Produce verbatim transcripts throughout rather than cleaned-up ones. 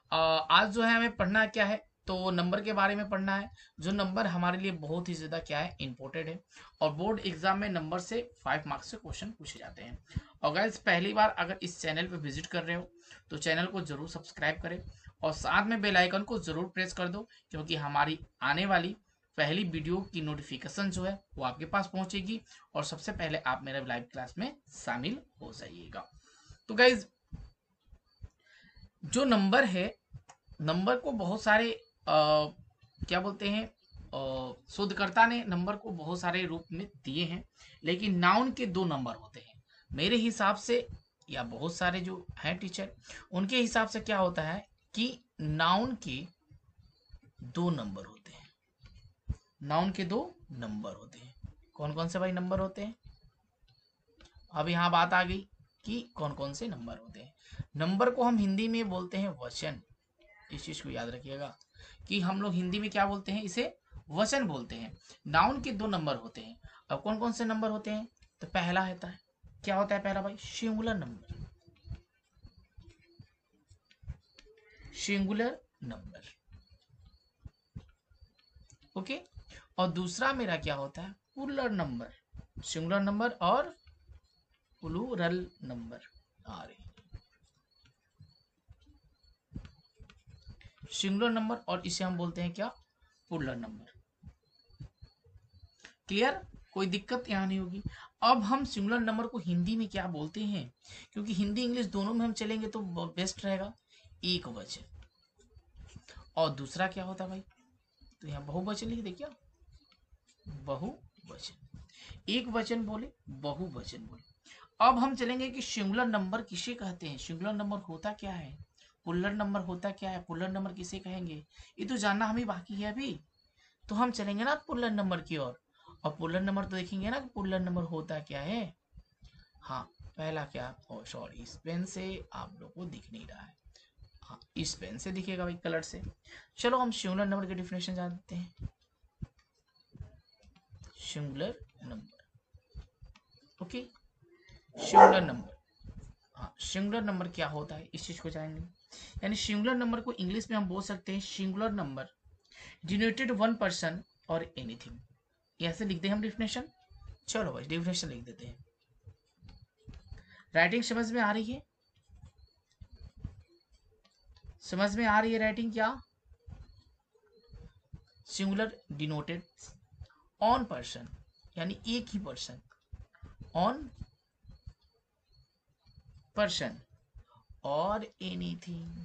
अ, आज जो है हमें पढ़ना क्या है, तो नंबर के बारे में पढ़ना है। जो नंबर हमारे लिए बहुत ही ज्यादा क्या है, इम्पोर्टेंट है। और बोर्ड एग्जाम में नंबर से फाइव मार्क्स से क्वेश्चन पूछे जाते हैं। और गाइस पहली बार अगर इस चैनल पे विजिट कर रहे हो तो चैनल को जरूर सब्सक्राइब करें और साथ में बेल आइकन को जरूर प्रेस कर दो, क्योंकि हमारी आने वाली पहली वीडियो की नोटिफिकेशन जो है वो आपके पास पहुंचेगी और सबसे पहले आप मेरे लाइव क्लास में शामिल हो जाइएगा। तो गाइज, जो नंबर है, नंबर को बहुत सारे आ, क्या बोलते हैं, अ, शोधकर्ता ने नंबर को बहुत सारे रूप में दिए हैं, लेकिन नाउन के दो नंबर होते हैं मेरे हिसाब से, या बहुत सारे जो हैं टीचर उनके हिसाब से क्या होता है कि नाउन के दो नंबर होते हैं। नाउन के दो नंबर होते हैं। कौन कौन से भाई नंबर होते हैं? अब यहाँ बात आ गई कि कौन कौन से नंबर होते हैं। नंबर को हम हिंदी में बोलते हैं वचन। इस चीज को याद रखिएगा कि हम लोग हिंदी में क्या बोलते हैं, इसे वचन बोलते हैं। नाउन के दो नंबर होते हैं। अब कौन कौन से नंबर होते हैं? तो पहला होता है, क्या होता है पहला भाई? Singular number. Singular number, okay. और दूसरा मेरा क्या होता है? Plural number. सिंगुलर नंबर और प्लूरल नंबर आ रहे, सिंगुलर नंबर और इसे हम बोलते हैं क्या? Plural number. क्लियर? कोई दिक्कत यहाँ नहीं होगी। अब हम सिंगुलर नंबर को हिंदी में क्या बोलते हैं, क्योंकि हिंदी इंग्लिश दोनों में हम चलेंगे तो बेस्ट रहेगा। एक वचन। और दूसरा क्या होता है भाई? तो यहाँ बहुवचन लिख दे क्या? बहुवचन। एक वचन बोले, बहुवचन बोले। अब हम चलेंगे कि सिंगुलर नंबर किसे कहते हैं, सिंगुलर नंबर होता क्या है, पुल्लर नंबर होता क्या है, पुल्लर नंबर किसे कहेंगे, ये तो जानना हमें बाकी है अभी। तो हम चलेंगे ना पुल्लर नंबर की ओर। और पुल्लर नंबर तो देखेंगे ना कि पुल्लर नंबर होता क्या है। हाँ, पहला क्या, ओ सॉरी, इस पेन से आप लोग को दिख नहीं रहा है। हाँ, इस पेन से दिखेगा भाई, कलर से। चलो हम सिंगुलर नंबर की डिफिनेशन जानते हैं। Singular number, okay. Singular number, हाँ, सिंगुलर नंबर क्या होता है इस चीज को जानेंगे। यानी सिंगुलर नंबर को इंग्लिश में हम बोल सकते हैं singular number denoted one person or anything. ऐसे लिख दे हम डिफिनेशन। चलो भाई डिफिनेशन लिख देते हैं। राइटिंग समझ में आ रही है? समझ में आ रही है राइटिंग क्या? सिंगुलर डिनोटेड ऑन पर्सन, यानी एक ही पर्सन, one person or anything,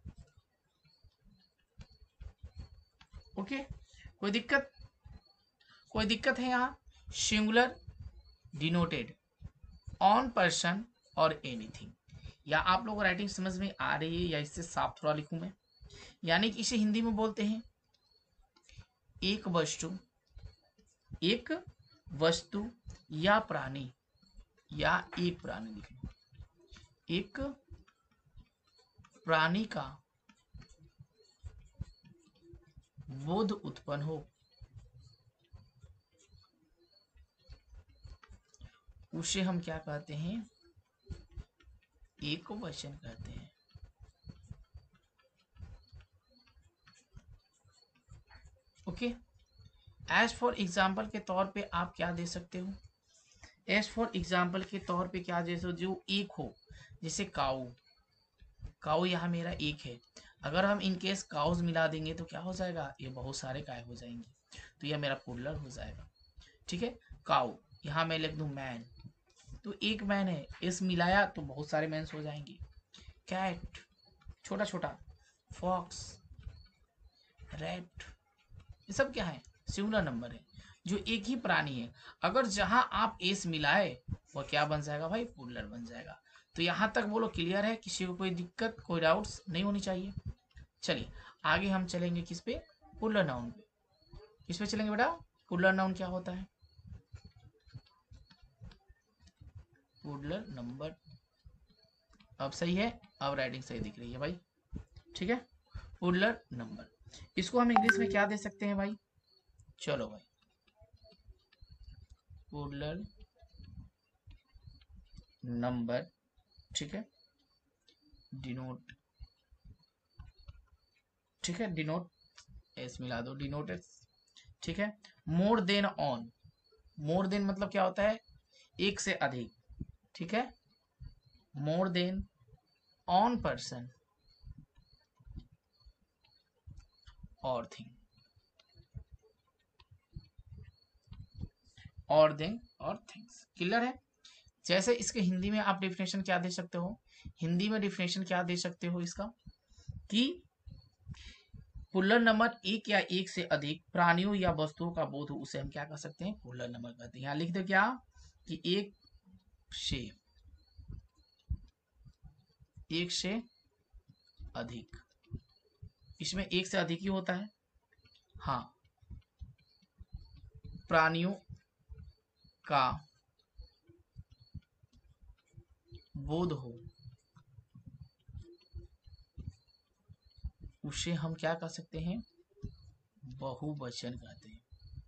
okay. कोई दिक्कत? कोई दिक्कत है यहाँ? Singular denoted one person or anything. या आप लोग को राइटिंग समझ में आ रही है या इससे साफ थोड़ा लिखूं मैं? यानी कि इसे हिंदी में बोलते हैं एक वस्तु, एक वस्तु या प्राणी, या एक प्राणी लिख लो, एक प्राणी का बोध उत्पन्न हो, उसे हम क्या कहते हैं? एक वचन कहते हैं, ओके। एज फॉर एग्जाम्पल के तौर पे आप क्या दे सकते हो? एज फॉर एग्जाम्पल के तौर पे क्या दे सकते हो जो एक हो? जैसे काऊ। काऊ यहाँ मेरा एक है। अगर हम इनकेस काउज मिला देंगे तो क्या हो जाएगा? ये बहुत सारे काय हो जाएंगे, तो यह मेरा पुलर हो जाएगा। ठीक है। काऊ, यहाँ मैं लिख दूं मैन, तो एक मैन है, इस मिलाया तो बहुत सारे मैंस हो जाएंगे। कैट, छोटा छोटा, फॉक्स, रैट, ये सब क्या है? सिंगुलर नंबर है जो एक ही प्राणी है। अगर जहां आप एस मिलाए वह क्या बन जाएगा भाई? पुलर बन जाएगा। तो यहां तक बोलो क्लियर है? किसी को कोई दिक्कत, कोई डाउट्स नहीं होनी चाहिए। चलिए आगे हम चलेंगे किस पे? पुलर नाउन पे। किस पे चलेंगे बेटा? पुलर नाउन क्या होता है? पुलर नंबर, अब सही है, अब राइटिंग सही दिख रही है भाई। ठीक है। पुलर नंबर, इसको हम इंग्लिश में क्या दे सकते हैं भाई? चलो भाई, पुलर नंबर, ठीक है, डिनोट ठीक है, डिनोट एस मिला दो, डिनोटेड, ठीक है। More than one, more than मतलब क्या होता है, एक से अधिक, ठीक है। More than one person or thing, or then or things, clear है। जैसे इसके हिंदी में आप डिफिनेशन क्या दे सकते हो, हिंदी में डिफिनेशन क्या दे सकते हो इसका, कि पुल्लर नंबर एक या एक से अधिक प्राणियों या वस्तुओं का बोध हो, उसे हम क्या कर सकते हैं, पुल्लर नंबर कहते हैं। यहाँ लिख दो क्या, कि एक से, एक से अधिक, इसमें एक से अधिक ही होता है, हाँ, प्राणियों का बोध हो, उसे हम क्या कर सकते हैं, बहुवचन कहते हैं,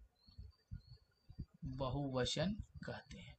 बहुवचन कहते हैं,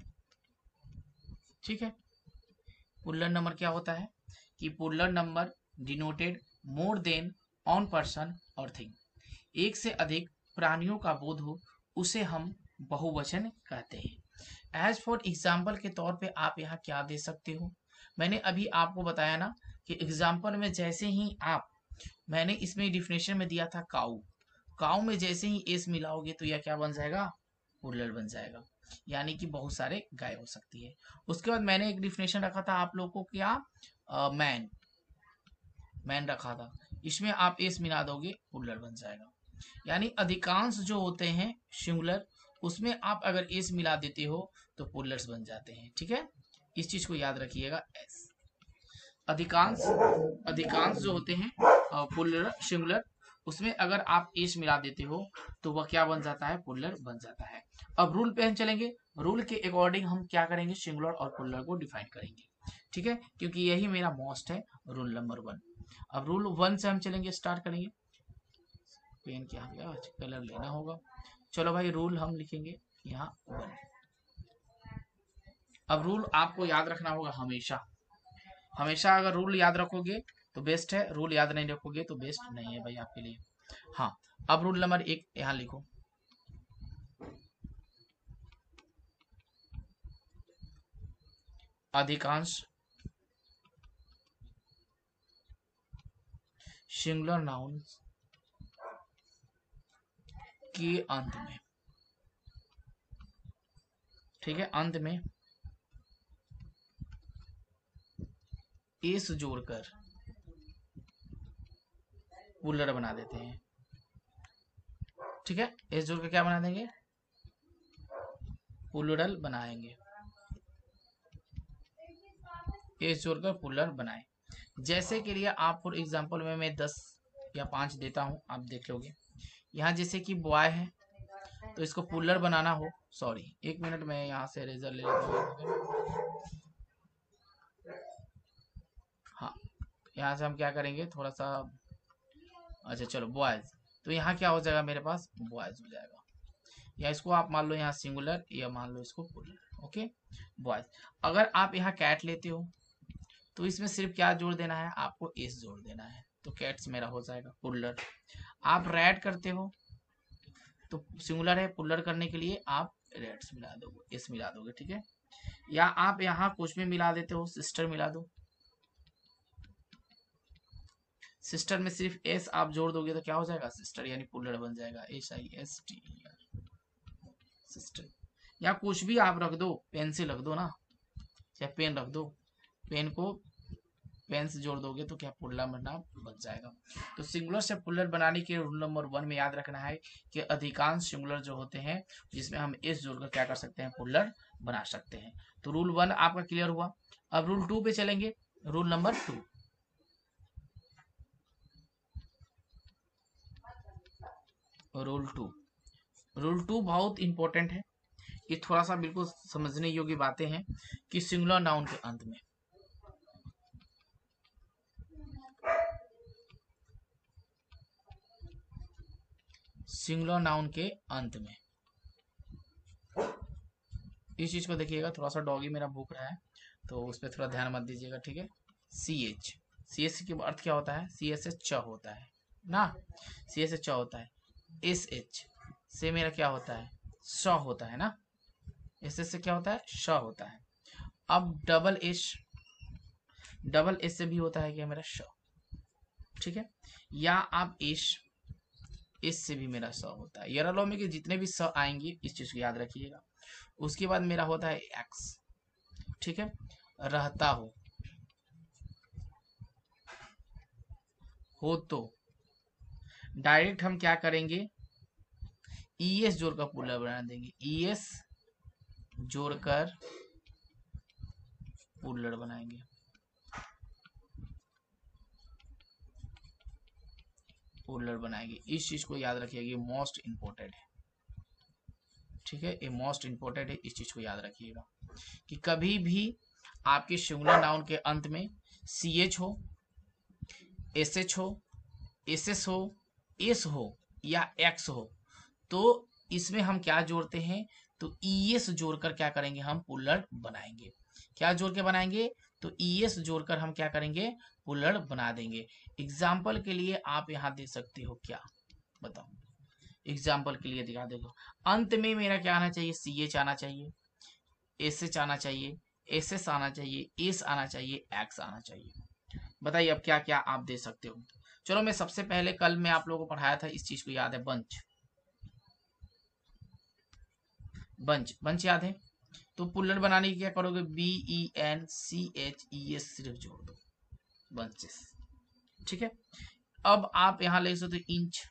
ठीक है। पुल्लर नंबर क्या होता है, कि plural number denoted more than one person or thing, एक से अधिक प्राणियों का बोध हो, उसे हम बहुवचन कहते हैं। एज फॉर एग्जाम्पल के तौर पे आप यहाँ क्या दे सकते हो, मैंने अभी आपको बताया ना कि एग्जाम्पल में जैसे ही आप, मैंने इसमें डिफिनेशन में दिया था काऊ, काऊ में जैसे ही एस मिलाओगे तो यह क्या बन जाएगा, पुल्लर बन जाएगा, यानी कि बहुत सारे गाय हो सकती है। उसके बाद मैंने एक डिफिनेशन रखा था आप लोगों को, क्या, मैन, मैन रखा था, इसमें आप एस मिला दोगे पुल्लर बन जाएगा। यानी अधिकांश जो होते हैं सिंगुलर, उसमें आप अगर एस मिला देते हो तो पुल्लर्स बन जाते हैं, ठीक है, इस चीज को याद रखिएगा। एस अधिकांश, अधिकांश जो होते हैं पुल्लर सिंगुलर, उसमें अगर आप एस मिला देते हो तो वह क्या बन जाता है, पुल्लर बन जाता है। अब रूल पे हम चलेंगे, रूल के अकॉर्डिंग हम क्या करेंगे, सिंगुलर और पुल्लर को डिफाइन करेंगे, ठीक है, क्योंकि यही मेरा मोस्ट है, रूल नंबर वन। अब रूल वन से हम चलेंगे, स्टार्ट करेंगे। पेन क्या गया, कलर लेना होगा, चलो भाई रूल हम लिखेंगे यहाँ वन। अब रूल आपको याद रखना होगा हमेशा, हमेशा अगर रूल याद रखोगे तो बेस्ट है, रूल याद नहीं रखोगे तो बेस्ट नहीं है भाई आपके लिए। हाँ, अब रूल नंबर एक यहाँ लिखो, अधिकांश सिंगुलर नाउन के अंत में, ठीक है, अंत में एस जोड़कर पुल्लर बना देते हैं, ठीक है, एस जोड़कर क्या बना देंगे, पुल्लर बनाएंगे, एस जोड़कर पुल्लर बनाए। जैसे के लिए आप फॉर एग्जांपल में मैं दस या पांच देता हूं, आप देख लोगे। यहाँ जैसे कि बॉय है तो इसको पुल्लर बनाना हो, सॉरी एक मिनट में यहाँ से रेजर ले लेता हूँ। हाँ, यहाँ से हम क्या करेंगे, थोड़ा सा, अच्छा चलो बॉयज, तो यहाँ क्या हो जाएगा, मेरे पास बॉयज हो जाएगा, या इसको आप मान लो यहाँ सिंगुलर, या मान लो इसको पुल्लर, ओके, बॉयज। अगर आप यहाँ कैट लेते हो तो इसमें सिर्फ क्या जोड़ देना है, आपको एस जोड़ देना है, तो कैट्स मेरा हो जाएगा पुल्लर। आप रेड करते हो तो सिंगुलर है, पुल्लर करने के लिए आप रेड्स मिला दोगे, एस मिला दोगे, ठीक है। या आप यहाँ कुछ भी मिला देते हो, सिस्टर मिला दो, सिस्टर में सिर्फ एस आप जोड़ दोगे तो क्या हो जाएगा, सिस्टर, यानी पुल्लर बन जाएगा, S I S T sister. या कुछ भी आप रख दो, पेन से रख दो ना, या पेन रख दो, पेन को पेन से जोड़ दोगे तो क्या, पुल्लर बनना बन जाएगा। तो सिंगुलर से पुल्लर बनाने के रूल नंबर वन में याद रखना है कि अधिकांश सिंगुलर जो होते हैं जिसमें हम एस जोड़कर क्या कर सकते हैं, पुल्लर बना सकते हैं। तो रूल वन आपका क्लियर हुआ। अब रूल टू पे चलेंगे, rule number two. Rule two, rule two बहुत इंपॉर्टेंट है, ये थोड़ा सा बिल्कुल समझने योग्य बातें हैं, कि सिंगुलर नाउन के अंत में, सिंगुलर नाउन के अंत में, इस चीज को देखिएगा, थोड़ा सा डॉगी मेरा भूख रहा है तो उस पर थोड़ा ध्यान मत दीजिएगा, ठीक है। सी एच, सी एच के अर्थ क्या होता है, सी एस एच च होता है, ना, सी से च होता है, एस एच से मेरा क्या होता है, श होता है ना, एस एच से क्या होता है, श होता है। अब डबल एस, डबल एस से भी होता है क्या मेरा श, ठीक है, या आप एस, एस से भी मेरा स होता है। यरलो में के जितने भी स आएंगे इस चीज को याद रखिएगा। उसके बाद मेरा होता है एक्स, ठीक है, रहता हो, हो तो डायरेक्ट हम क्या करेंगे, ई एस जोड़कर पुलर बना देंगे, ई एस जोड़कर पुलर बनाएंगे, पुलर बनाएंगे। इस चीज को याद रखिएगा, ये मोस्ट इंपोर्टेंट है, ठीक है, ये मोस्ट इंपोर्टेंट है, इस चीज को याद रखिएगा कि कभी भी आपके सिंगुलर नाउन के अंत में सी एच हो, एस एच हो, एस एस हो, एस हो या एक्स हो, तो इसमें हम क्या जोड़ते हैं, तो ई एस जोड़कर क्या करेंगे, हम पुलर बनाएंगे। क्या जोड़ के बनाएंगे, तो ई एस जोड़कर हम क्या करेंगे, पुलर बना देंगे। एग्जाम्पल के लिए आप यहाँ दे सकते हो क्या, बताओ, एग्जाम्पल के लिए दिखा देखो, अंत में मेरा क्या आना चाहिए, सी एच आना चाहिए, एस एच आना चाहिए, एस एस आना चाहिए, एस आना चाहिए, एक्स आना चाहिए। बताइए अब क्या क्या आप दे सकते हो। चलो मैं सबसे पहले, कल मैं आप लोगों को पढ़ाया था, इस चीज को याद है, बंच, बंच बंच याद है, तो पुलर बनाने की क्या करोगे, B E N C H E S सिर्फ जोड़ दो, बंचेस, ठीक है। अब आप यहां ले सकते हो इंच,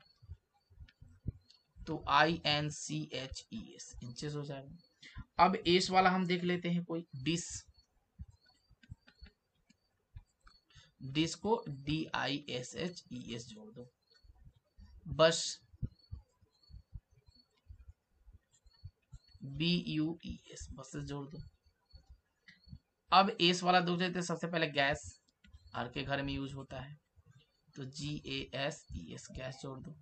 तो I N C H E S, inches हो जाएगा। अब एस वाला हम देख लेते हैं, कोई डिस, डिस को D I S H E S जोड़ दो, बस बी यू ई एस, बस जोड़ दो। अब एस वाला देख लेते हैं, सबसे पहले गैस, हर के घर में यूज होता है, तो G A S E S, gas जोड़ दो।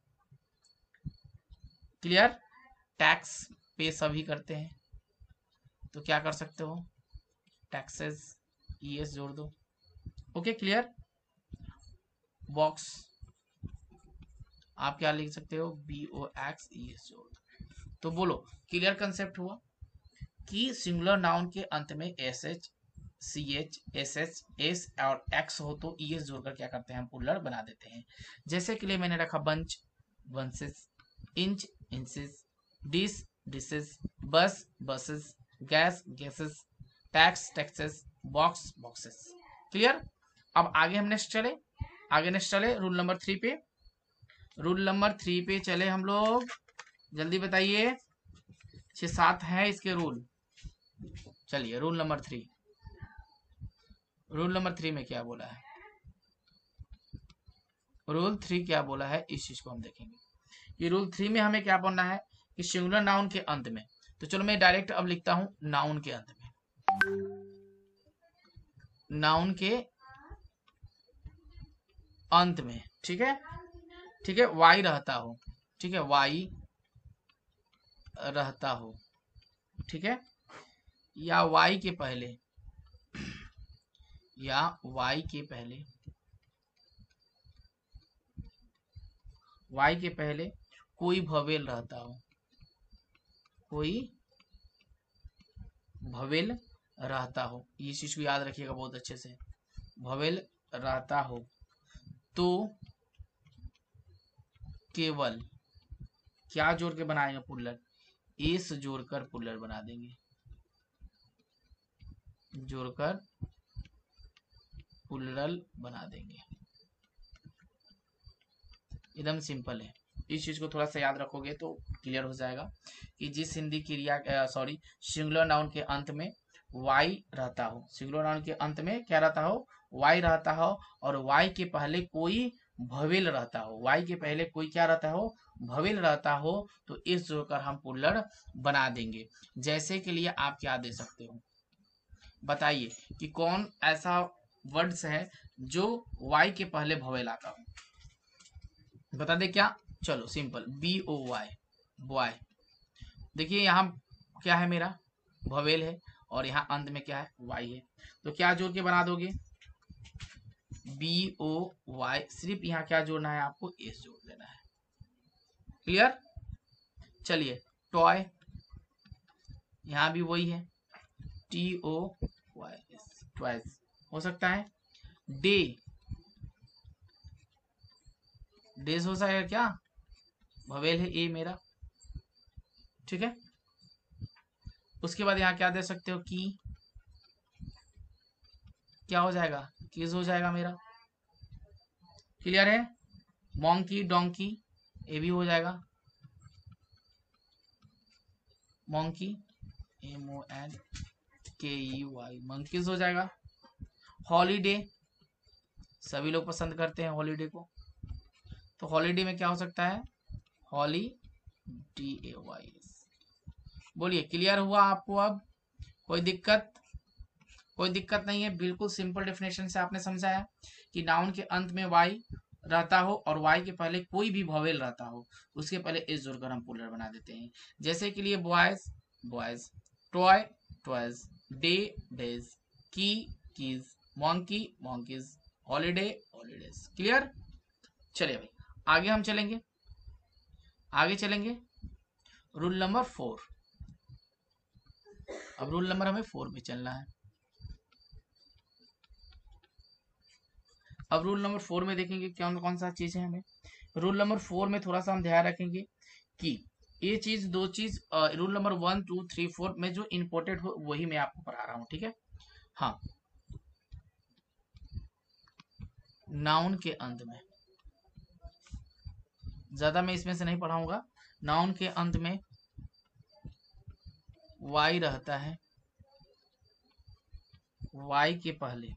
क्लियर, टैक्स पे सभी करते हैं, तो क्या कर सकते हो, टैक्सेस ई एस जोड़ दो। Okay clear. बॉक्स आप क्या लिख सकते हो, B O X E S जोड़ दो। तो बोलो क्लियर कंसेप्ट हुआ कि सिंगुलर नाउन के अंत में S H, C H, S H, S और एक्स हो तो ई एस जोड़कर क्या करते हैं, हम पुलर बना देते हैं। जैसे के लिए मैंने रखा bunch, bunches, inch, inches, dish, dishes, bus, buses, gas, gases, tax, taxes, box, boxes. Clear. अब आगे हम नेक्स्ट चले, आगे नेक्स्ट चले रूल नंबर थ्री पे, रूल नंबर थ्री पे चले हम लोग, जल्दी बताइए, छह सात है इसके रूल। चलिए rule number three, rule number three में क्या बोला है, रूल थ्री क्या बोला है, इस चीज को हम देखेंगे कि रूल थ्री में हमें क्या बोलना है कि सिंगुलर नाउन के अंत में, तो चलो मैं डायरेक्ट अब लिखता हूं नाउन के अंत में, नाउन के अंत में, ठीक है, ठीक है, वाई रहता हो, ठीक है, वाई रहता हो, ठीक है, या वाई के पहले, या वाई के पहले, वाई के पहले कोई भवेल रहता हो, कोई भवेल रहता हो, ये चीज को याद रखिएगा बहुत अच्छे से, भवेल रहता हो तो केवल क्या जोड़ के बनाएगा, पुलर, एस जोड़कर पुलर बना देंगे, जोड़कर पुलरल बना देंगे। एकदम सिंपल है, इस चीज को थोड़ा सा याद रखोगे तो क्लियर हो जाएगा कि जिस हिंदी क्रिया, सॉरी सिंगुलर नाउन के अंत में वाई रहता हो, सिंगुलर नाउन के अंत में क्या रहता हो, वाई रहता हो, और वाई के पहले कोई भवेल रहता हो, वाई के पहले कोई क्या रहता हो, भवेल रहता हो, तो इस जोड़कर हम पुलर बना देंगे। जैसे के लिए आप क्या दे सकते हो, बताइए कि कौन ऐसा वर्ड्स है जो वाई के पहले भवेल आता हो, बता दे क्या, चलो simple, B O Y, boy. देखिए यहाँ क्या है, मेरा भवेल है, और यहाँ अंत में क्या है, वाई है, तो क्या जोड़ के बना दोगे, बी ओ वाई, सिर्फ यहाँ क्या जोड़ना है आपको, एस जोड़ देना है। क्लियर। चलिए टॉय, यहाँ भी वही है, T O Y S, twice हो सकता है। डे, डेज हो जाएगा क्या, भवेल है ए मेरा, ठीक है। उसके बाद यहाँ क्या दे सकते हो, की, क्या हो जाएगा, कीज हो जाएगा मेरा। क्लियर है। मॉन्की, डोंकी, ये भी हो जाएगा, मॉन्की, एम ओ एन के ई वाई, मंकीज हो जाएगा। हॉलीडे, सभी लोग पसंद करते हैं हॉलीडे को, तो हॉलीडे में क्या हो सकता है, holly, D A Y S. बोलिए क्लियर हुआ आपको अब, कोई दिक्कत, कोई दिक्कत नहीं है, बिल्कुल सिंपल डेफिनेशन से आपने समझाया कि नाउन के अंत में वाई रहता हो और वाई के पहले कोई भी वॉवेल रहता हो, उसके पहले एस जोड़कर हम प्लूरल बना देते हैं। जैसे कि लिए boys, boys, toy, toys, day, days, key, keys, monkey, monkeys, holiday, holidays. Clear. चलिए भाई आगे हम चलेंगे, आगे चलेंगे रूल नंबर फोर। अब रूल नंबर हमें फोर पे चलना है। अब रूल नंबर फोर में देखेंगे क्या कौन सा चीज है हमें। रूल नंबर फोर में थोड़ा सा हम ध्यान रखेंगे कि ये चीज, दो चीज, rule number one two three four में जो इंपोर्टेंट हो वही मैं आपको पढ़ा रहा हूँ, ठीक है। हाँ, नाउन के अंत में, ज्यादा मैं इसमें से नहीं पढ़ाऊंगा, नाउन के अंत में वाई रहता है, वाई के पहले,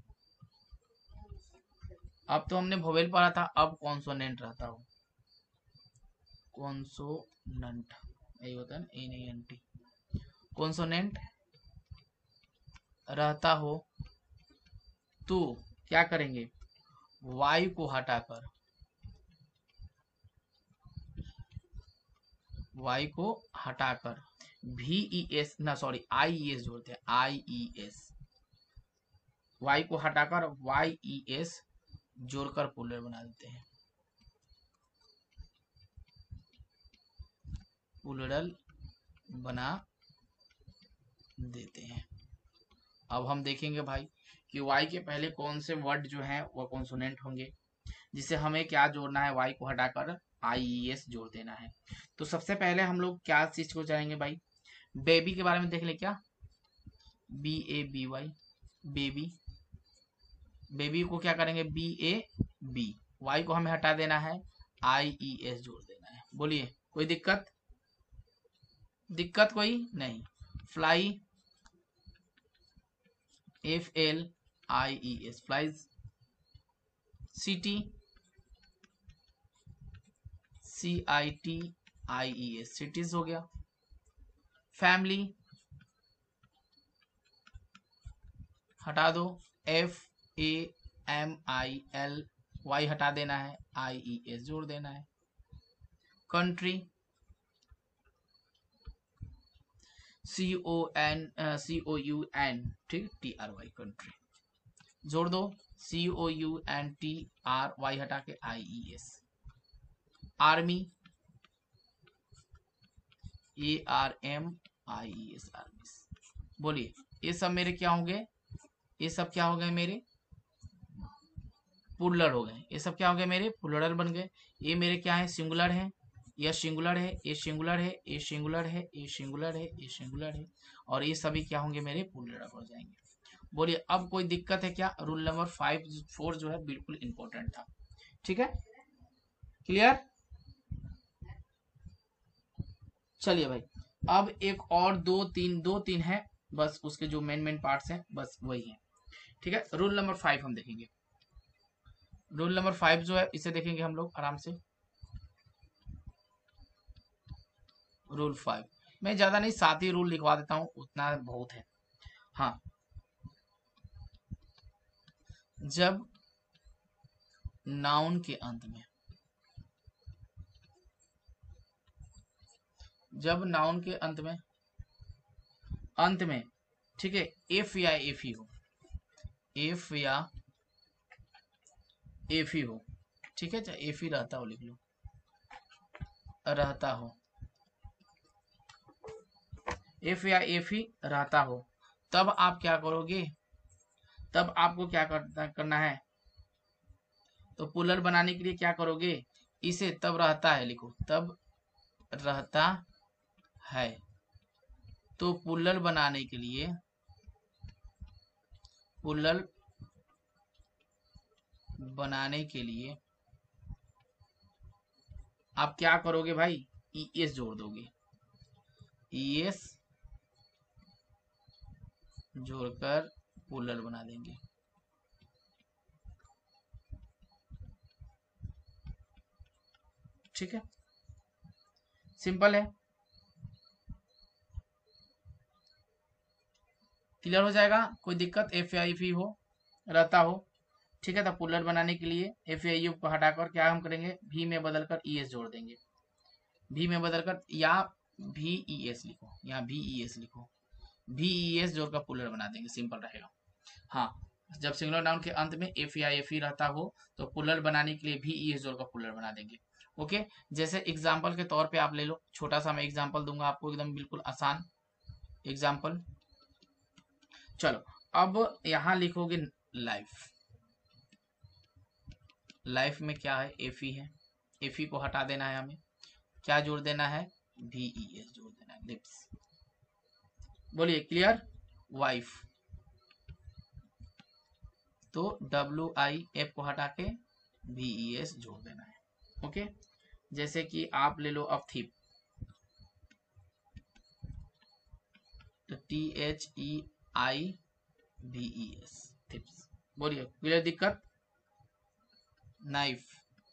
अब तो हमने वोवेल पढ़ा था, अब कॉन्सोनेंट रहता हो, कॉन्सोनेंट यही होता है ना, ए नहीं एन टी, कॉन्सोनेंट रहता हो तो क्या करेंगे, वाई को हटाकर, वाई को हटाकर वी ई एस ना सॉरी आई ई एस जोड़ते हैं, आई ई एस, वाई को हटाकर वाई ई एस जोड़कर प्लूरल बना देते हैं, प्लूरल बना देते हैं। अब हम देखेंगे भाई कि वाई के पहले कौन से वर्ड जो हैं वो कॉन्सोनेंट होंगे, जिसे हमें क्या जोड़ना है, वाई को हटाकर आई ई एस जोड़ देना है। तो सबसे पहले हम लोग क्या चीज को जाएंगे भाई, बेबी के बारे में देख ले क्या, B A B Y, baby, baby को क्या करेंगे, बी ए बी, वाई को हमें हटा देना है, आई ई एस जोड़ देना है। बोलिए कोई दिक्कत, दिक्कत कोई नहीं। Fly, F L I E S, flies. City, C I T I E S, cities हो गया। फैमिली हटा दो, F A M I L, Y हटा देना है, आई ई एस जोड़ देना है। Country, C O N C O U N, ठीक, टी आर वाई, कंट्री जोड़ दो, C O U N T R Y हटा के I E S. Army, A R M I E S, army. बोलिए ये सब मेरे क्या होंगे, ये सब क्या हो गए मेरे प्लूरल हो गए, ये सब क्या हो गए मेरे प्लूरल बन गए। ये मेरे क्या है, सिंगुलर है, यह सिंगुलर है, ये सिंगुलर है, ये सिंगुलर है, ये सिंगुलर है, ये सिंगुलर है, और ये सभी क्या होंगे मेरे प्लूरल हो जाएंगे। बोलिए अब कोई दिक्कत है क्या, रूल नंबर फाइव फोर जो है बिल्कुल इंपॉर्टेंट था, ठीक है। क्लियर। चलिए भाई अब एक और दो तीन, दो तीन है बस, उसके जो मेन मेन पार्ट्स हैं बस वही है, ठीक है। रूल नंबर फाइव हम देखेंगे, रूल नंबर फाइव जो है इसे देखेंगे हम लोग आराम से। रूल फाइव, मैं ज्यादा नहीं सात ही रूल लिखवा देता हूं, उतना बहुत है। हाँ, जब नाउन के अंत में, जब नाउन के अंत में, अंत में, ठीक है, एफ या एफ ही हो, एफ या एफ ही हो, ठीक है, चाहे एफ ही रहता हो, लिख लो रहता हो, एफ या एफ ही रहता हो, तब आप क्या करोगे, तब आपको क्या करना करना है, तो पुलर बनाने के लिए क्या करोगे, इसे तब रहता है लिखो, तब रहता है, तो पुलर बनाने के लिए, पुलर बनाने के लिए आप क्या करोगे भाई, ई एस जोड़ दोगे, ई एस जोड़कर पुलर बना देंगे, ठीक है, सिंपल है, क्लियर हो जाएगा, कोई दिक्कत, एफ आई पी हो रहता हो, ठीक है, तो पुलर बनाने के लिए एफ आई यू को हटाकर क्या हम करेंगे, भी में बदलकर ई एस जोड़ देंगे, भी में बदलकर, या भी ई एस लिखो, या भी ई एस लिखो, भी ई एस जोड़कर पुलर बना देंगे, सिंपल रहेगा। हाँ, जब सिंगुलर नाउन के अंत में एफ या एफ ही रहता हो तो पुलर बनाने के लिए भी ई एस जोड़कर पुलर बना देंगे। ओके, जैसे एग्जाम्पल के तौर पे आप ले लो, छोटा सा मैं एग्जाम्पल दूंगा आपको, एकदम बिल्कुल आसान एग्जाम्पल। चलो अब यहां लिखोगे लाइफ, लाइफ में क्या है, एफ ही है, एफ ही को हटा देना है हमें, क्या जोड़ देना है, भी ई एस जोड़ देना है, लिप्स, बोलिए क्लियर, वाइफ, तो डब्ल्यू आई एफ को हटा के भी ई एस जोड़ देना है। ओके, जैसे कि आप ले लो अब थिप, तो T H E I V E S, thieves, बोलिए क्लियर, दिक्कत, नाइफ,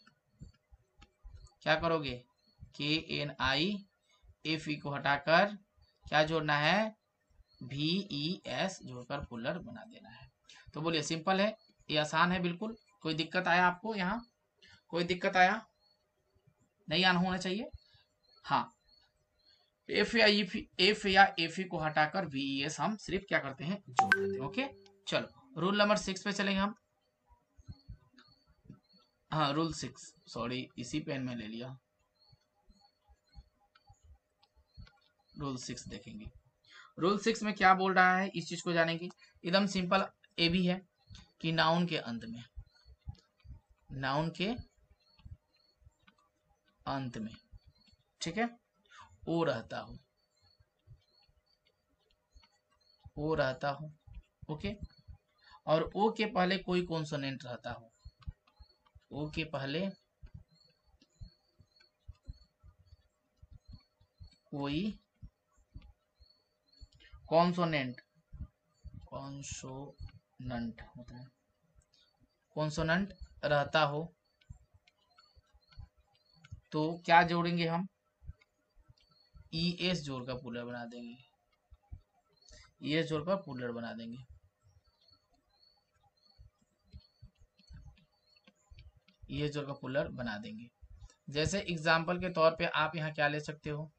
क्या करोगे, के एन आई एफ ई को हटाकर क्या जोड़ना है, भी ई एस जोड़कर पुलर बना देना है। तो बोलिए सिंपल है, ये आसान है बिल्कुल, कोई दिक्कत आया आपको यहाँ, कोई दिक्कत आया, नहीं आना होना चाहिए। हाँ, एफ या एफ या एफ ई को हटाकर वी ई एस हम सिर्फ क्या करते हैं, जोड़ देते हैं। ओके, चलो रूल नंबर सिक्स पे चलेंगे हम, हाँ रूल सिक्स, सॉरी इसी पेन में ले लिया, रूल सिक्स देखेंगे, रूल सिक्स में क्या बोल रहा है इस चीज को जानेंगे, एकदम सिंपल, ए भी है कि नाउन के अंत में, नाउन के अंत में, ठीक है, ओ रहता हो, ओ रहता हो, ओके, और ओ के पहले कोई कॉन्सोनेंट रहता हो, ओ के पहले कोई कॉन्सोनेंट, कॉन्सोनेंट होता है, कॉन्सोनेंट रहता हो, तो क्या जोड़ेंगे हम, ई एस जोड़कर पुलर बना देंगे, ई एस जोड़कर पुलर बना देंगे, ई एस जोड़कर पुलर बना देंगे। जैसे एग्जाम्पल के तौर पे आप यहाँ क्या ले सकते हो,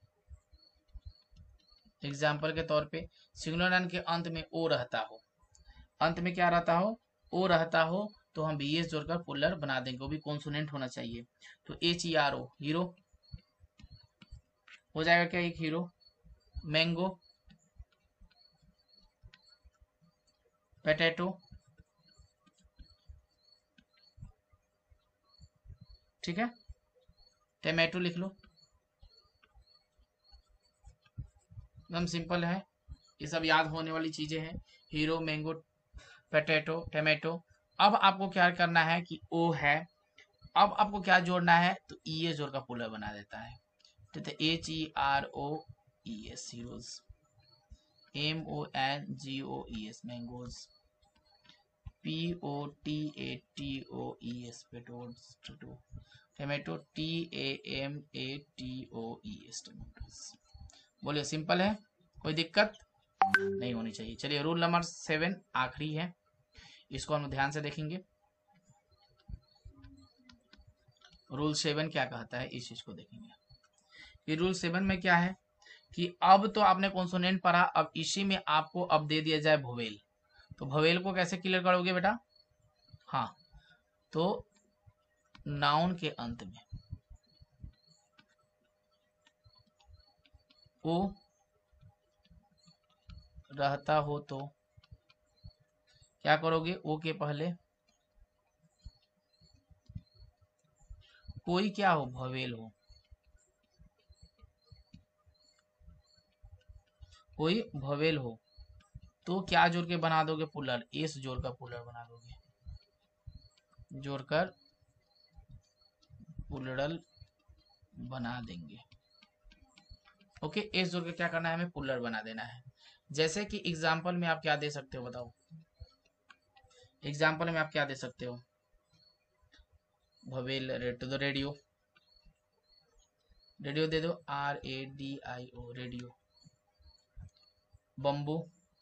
एग्जाम्पल के तौर पे सिंगुलर नाउन के अंत में ओ रहता हो, अंत में क्या रहता हो, ओ रहता हो, तो हम बी एस जोड़कर पुलर बना देंगे, वो भी कॉन्सोनेंट होना चाहिए, तो H E R O, hero हो जाएगा क्या, एक हीरो, मैंगो, पोटैटो, ठीक है, टमाटो लिख लो, एकदम सिंपल है, ये सब याद होने वाली चीजें हैं, हीरो, मैंगो, पोटैटो, टमाटो। अब आपको क्या करना है कि ओ है, अब आपको क्या जोड़ना है, तो ई एस जोड़ का पुलर बना देता है, तो H E R O E S, heroes, M O N G O E S, mangoes, P O T A T O E S, potatoes, tomato, T A M A T O E S, tomatoes. बोलिए simple है, कोई दिक्कत नहीं होनी चाहिए। चलिए rule number seven आखिरी है, इसको हम ध्यान से देखेंगे, रूल सेवन क्या कहता है इस चीज को देखेंगे, कि रूल सेवन में क्या है कि अब तो आपने कॉन्सोनेंट पढ़ा, अब इसी में आपको अब दे दिया जाए वोवेल, तो वोवेल को कैसे क्लियर करोगे बेटा, हाँ, तो नाउन के अंत में ओ रहता हो तो क्या करोगे? ओ के पहले कोई क्या हो? भवेल हो। कोई भवेल हो तो क्या जोड़ के बना दोगे? पुलर। एस जोड़ का पुलर बना दोगे, जोड़कर पुलरल बना देंगे। ओके, एस जोड़ के क्या करना है? हमें पुलर बना देना है। जैसे कि एग्जाम्पल में आप क्या दे सकते हो? बताओ, एग्जाम्पल में आप क्या दे सकते हो? भवेल रेट तो रेडियो, रेडियो दे दो, R A D I O, radio. Bamboo,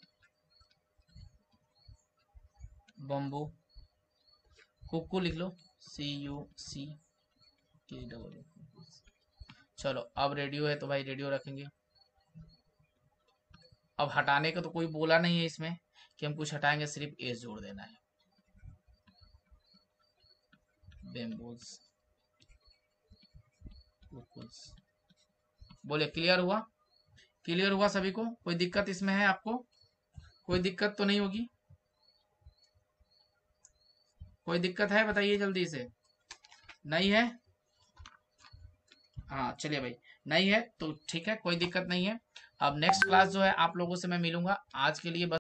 bamboo. Cuckoo लिख लो, सी यू सी के डबल। चलो, अब रेडियो है तो भाई रेडियो रखेंगे। अब हटाने का तो कोई बोला नहीं है इसमें कि हम कुछ हटाएंगे, सिर्फ एस जोड़ देना है। बेम्बूज, बोले क्लियर हुआ? क्लियर हुआ सभी को? कोई दिक्कत इसमें है आपको? कोई दिक्कत तो नहीं होगी? कोई दिक्कत है बताइए जल्दी से। नहीं है? हाँ चलिए भाई, नहीं है तो ठीक है, कोई दिक्कत नहीं है। अब नेक्स्ट क्लास जो है आप लोगों से मैं मिलूंगा। आज के लिए बस